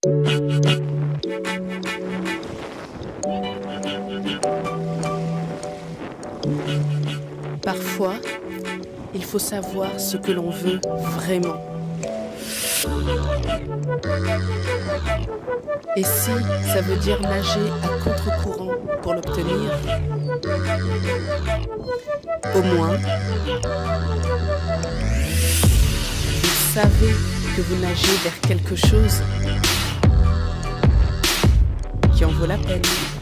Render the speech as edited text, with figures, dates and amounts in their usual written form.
Parfois, il faut savoir ce que l'on veut vraiment. Et si ça veut dire nager à contre-courant pour l'obtenir, au moins, vous savez que vous nagez vers quelque chose qui en vaut la peine.